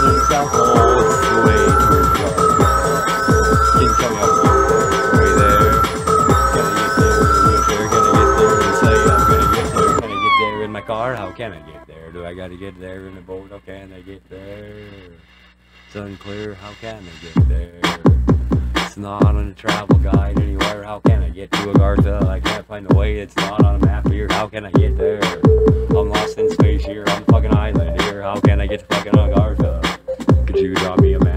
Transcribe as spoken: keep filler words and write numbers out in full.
There's a whole way to Agartha. Can you tell me how to get there? Way there. Can I get there in a wheelchair? Can I get there in a sleigh? I'm gonna get there. Can I get there in my car? How can I get there? Do I gotta get there in a boat? How can I get there? It's unclear. How can I get there? It's not on a travel guide anywhere. How can I get to Agartha? I can't find a way. It's not on a map here. How can I get there? I'm lost in space here on the fucking island here. How can I get to fucking Agartha? Could you drop me a map?